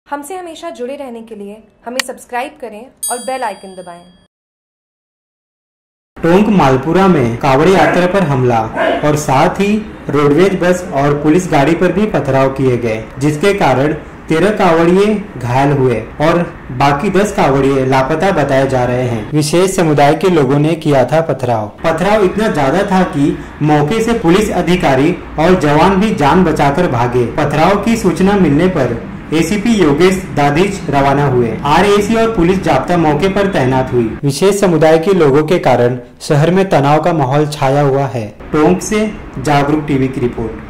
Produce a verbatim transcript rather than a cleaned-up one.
हमसे हमेशा जुड़े रहने के लिए हमें सब्सक्राइब करें और बेल आइकन दबाएं। टोंक मालपुरा में कांवड़ी यात्रा पर हमला और साथ ही रोडवेज बस और पुलिस गाड़ी पर भी पथराव किए गए, जिसके कारण तेरह कांवड़िये घायल हुए और बाकी दस कांवड़िये लापता बताए जा रहे हैं। विशेष समुदाय के लोगों ने किया था पथराव। पथराव इतना ज्यादा था कि मौके से पुलिस अधिकारी और जवान भी जान बचाकर भागे। पथराव की सूचना मिलने पर एसीपी योगेश दादिच रवाना हुए। आरएसी और पुलिस जाब्ता मौके पर तैनात हुई। विशेष समुदाय के लोगों के कारण शहर में तनाव का माहौल छाया हुआ है। टोंक से जागरूक टीवी की रिपोर्ट।